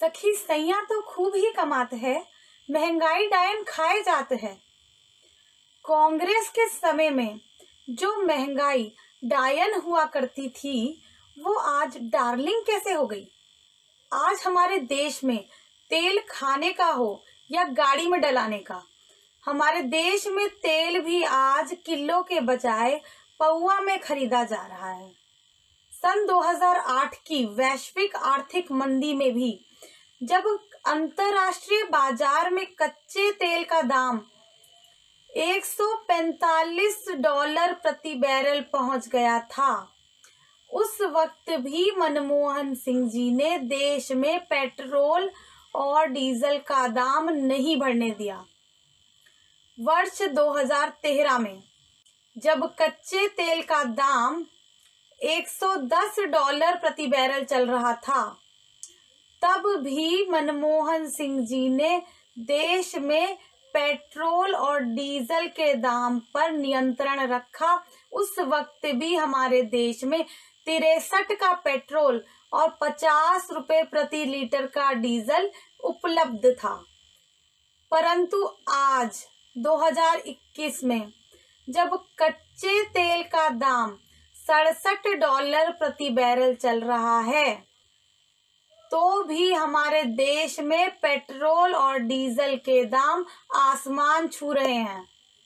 सखी सैया तो खूब ही कमाते हैं, महंगाई डायन खाए जाते हैं। कांग्रेस के समय में जो महंगाई डायन हुआ करती थी वो आज डार्लिंग कैसे हो गई। आज हमारे देश में तेल खाने का हो या गाड़ी में डलाने का, हमारे देश में तेल भी आज किलो के बजाय पौवा में खरीदा जा रहा है। सन 2008 की वैश्विक आर्थिक मंदी में भी जब अंतर्राष्ट्रीय बाजार में कच्चे तेल का दाम $145 प्रति बैरल पहुंच गया था, उस वक्त भी मनमोहन सिंह जी ने देश में पेट्रोल और डीजल का दाम नहीं बढ़ने दिया। वर्ष 2013 में जब कच्चे तेल का दाम $110 प्रति बैरल चल रहा था, तब भी मनमोहन सिंह जी ने देश में पेट्रोल और डीजल के दाम पर नियंत्रण रखा। उस वक्त भी हमारे देश में 63 का पेट्रोल और 50 रुपए प्रति लीटर का डीजल उपलब्ध था। परंतु आज 2021 में जब कच्चे तेल का दाम $67 प्रति बैरल चल रहा है, तो भी हमारे देश में पेट्रोल और डीजल के दाम आसमान छू रहे हैं।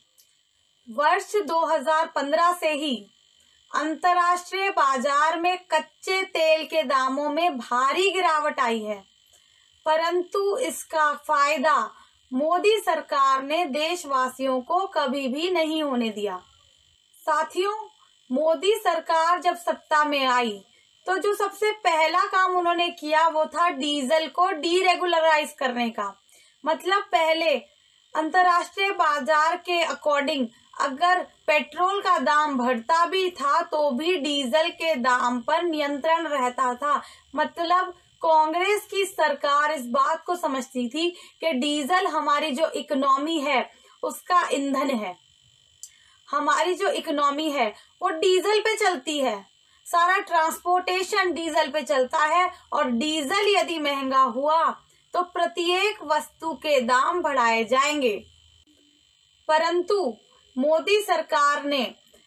वर्ष 2015 से ही अंतर्राष्ट्रीय बाजार में कच्चे तेल के दामों में भारी गिरावट आई है, परंतु इसका फायदा मोदी सरकार ने देशवासियों को कभी भी नहीं होने दिया। साथियों, मोदी सरकार जब सत्ता में आई तो जो सबसे पहला काम उन्होंने किया वो था डीजल को डीरेगुलराइज करने का। मतलब पहले अंतर्राष्ट्रीय बाजार के अकॉर्डिंग अगर पेट्रोल का दाम बढ़ता भी था तो भी डीजल के दाम पर नियंत्रण रहता था। मतलब कांग्रेस की सरकार इस बात को समझती थी कि डीजल हमारी जो इकोनॉमी है उसका ईंधन है, हमारी जो इकोनॉमी है वो डीजल पे चलती है, सारा ट्रांसपोर्टेशन डीजल पे चलता है और डीजल यदि महंगा हुआ तो प्रत्येक वस्तु के दाम बढ़ाए जाएंगे। परंतु मोदी सरकार ने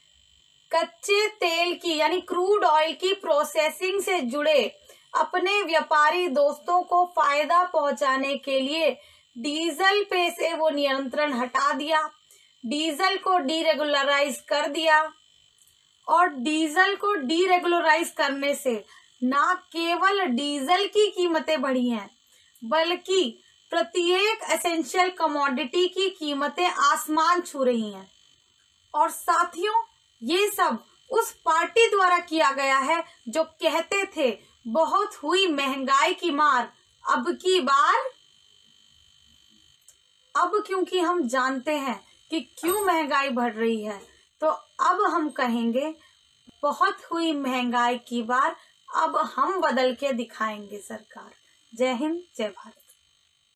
कच्चे तेल की यानी क्रूड ऑयल की प्रोसेसिंग से जुड़े अपने व्यापारी दोस्तों को फायदा पहुंचाने के लिए डीजल पे से वो नियंत्रण हटा दिया, डीजल को डीरेगुलराइज कर दिया। और डीजल को डीरेगुलराइज करने से न केवल डीजल की कीमतें बढ़ी हैं, बल्कि प्रत्येक एसेंशियल कमोडिटी की कीमतें आसमान छू रही हैं। और साथियों, ये सब उस पार्टी द्वारा किया गया है जो कहते थे बहुत हुई महंगाई की मार, अब की बार। अब क्योंकि हम जानते हैं कि क्यों महंगाई बढ़ रही है, तो अब हम कहेंगे बहुत हुई महंगाई की बार, अब हम बदल के दिखाएंगे सरकार। जय हिंद, जय भारत।